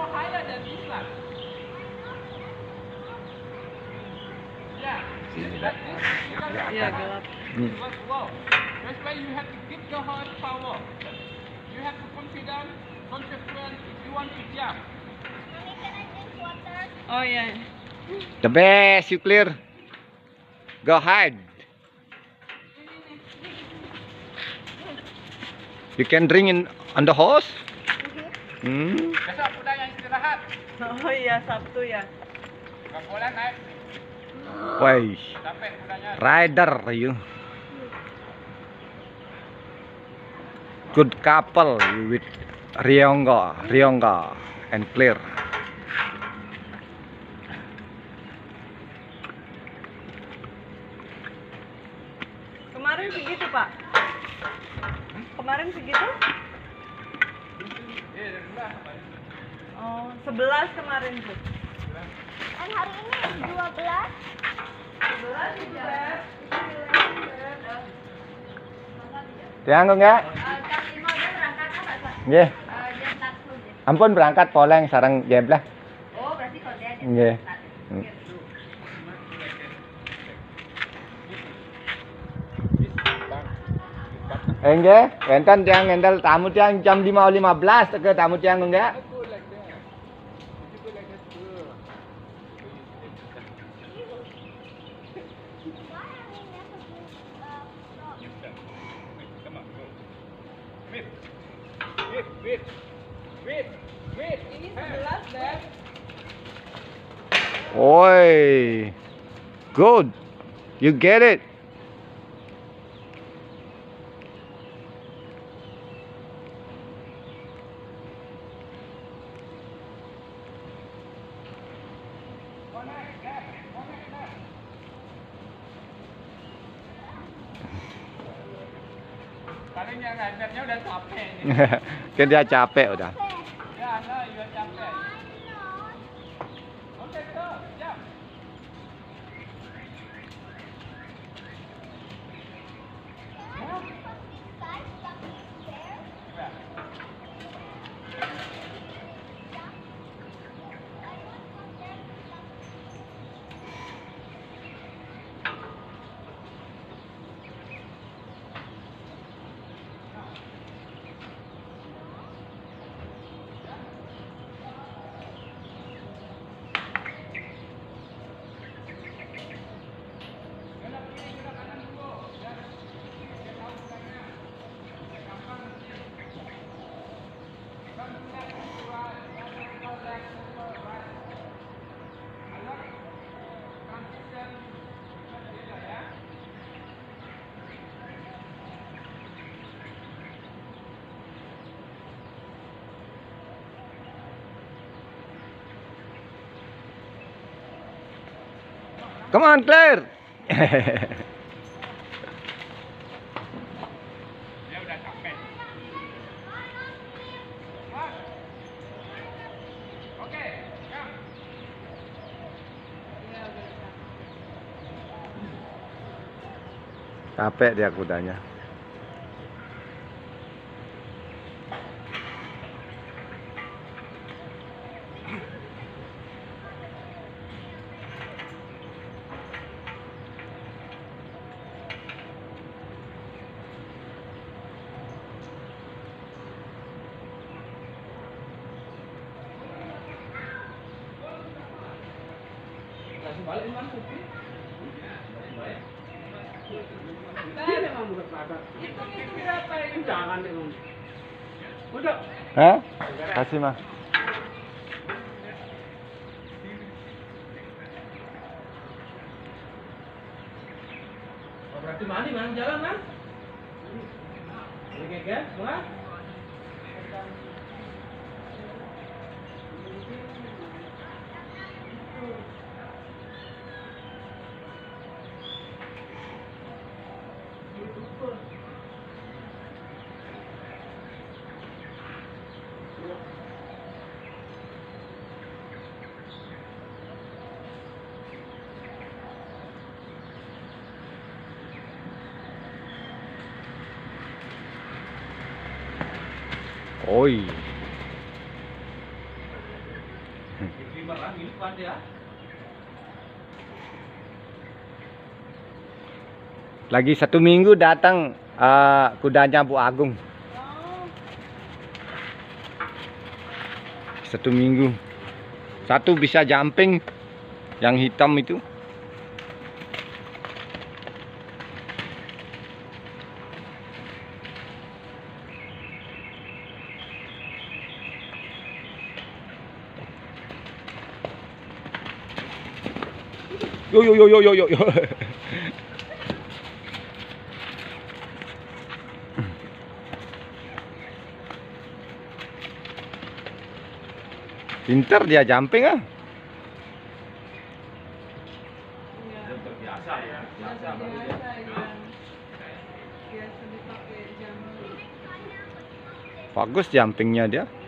more higher than this one. Yeah. Like this. Iya, gelap. Wow. That's why you have to give your heart power. You have to confident, consequent if you want to jump. Mommy, can I drink water? Oh iya. The best, you clear. Go ahead. You can drink on the hose. Besok kudanya istirahat. Oh iya, Sabtu ya. Gak boleh naik. Wih, Capek kudanya. rider you. Good couple with Rionga and Clear. Kemarin segitu, Pak. Kemarin segitu? Oh, 11 kemarin tuh. Dan hari ini 12. 11 juga. Dianggung ya? Jam 5 dia berangkat apa, Pak? Nggih. Jam 4 Ampun berangkat poleng sareng jeblah. Oh, berarti kalau dia Nggih. Nggih, enten tiang ngendel tamu tiang jam 5.15 ke tamu tiang enggak? Ini 11 dan Oi, good. You get it. Kali ini ridernya udah capek nih. Kan dia capek udah. Ya, no, you are capek. Okay, so, jump. Come on, Claire. Dia udah capek. Oke, jump. Capek dia kudanya. Langsung balik di mana sih? Dia memang bukan pelakar. Itu berapa ini? Jangan deh, Om. Udah. Hah? Kasih mah. Oh, berarti mandi mana jalan, Man? Oke, kan? Mulai. Oi. kehidupan dia. Lagi 1 minggu datang kudanya Bu Agung. 1 minggu. Satu bisa jumping, yang hitam itu. Yo yo yo yo yo yo. Pintar dia jumping ah. Terbiasa ya. Biasa baru dia. Bagus jumpingnya dia.